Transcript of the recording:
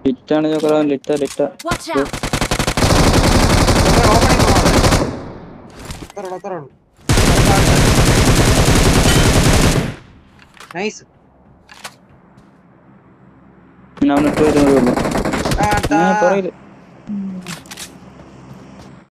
ലിറ്റാണ് ചോക്കറ ലിറ്റ Watch out! Nice. ഞാൻ ഇട്ട് വരുന്നതേ ഉള്ളൂ. പറയില്ല